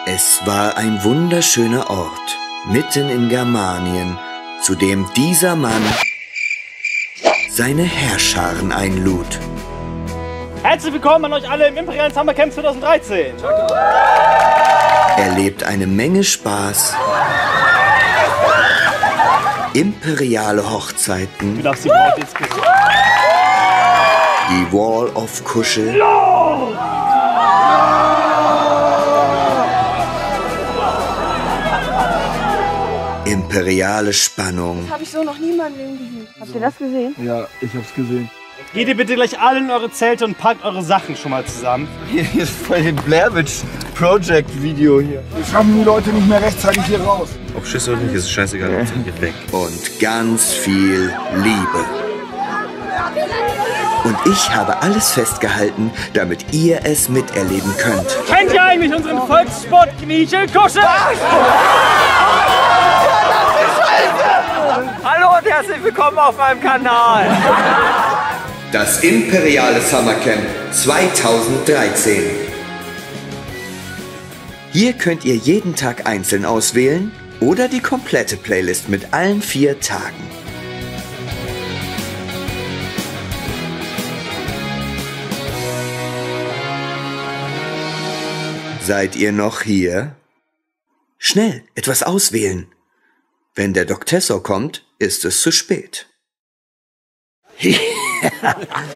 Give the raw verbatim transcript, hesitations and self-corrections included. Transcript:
Es war ein wunderschöner Ort, mitten in Germanien, zu dem dieser Mann seine Heerscharen einlud. Herzlich willkommen an euch alle im Imperialen Summercamp zweitausenddreizehn. Er lebt eine Menge Spaß, imperiale Hochzeiten, Du darfst die Braut jetzt küssen. die Wall of Kuschel, imperiale Spannung, Habe ich so noch nie in meinem Leben gesehen. Habt ihr das gesehen? Ja, ich hab's gesehen. Geht ihr bitte gleich alle in eure Zelte und packt eure Sachen schon mal zusammen. Hier ist voll den Blair Witch Project Video hier. Wir schaffen die Leute nicht mehr rechtzeitig hier raus. Ob Schiss oder nicht, ist scheißegal, wir sind hier weg. und ganz viel Liebe. Und ich habe alles festgehalten, damit ihr es miterleben könnt. Kennt ihr eigentlich unseren Volkssport Kniechelkuschel? Hallo und herzlich willkommen auf meinem Kanal. Das Imperiale Summercamp zweitausenddreizehn. Hier könnt ihr jeden Tag einzeln auswählen oder die komplette Playlist mit allen vier Tagen. Seid ihr noch hier? Schnell, etwas auswählen. Wenn der Doktessor kommt, ist es zu spät.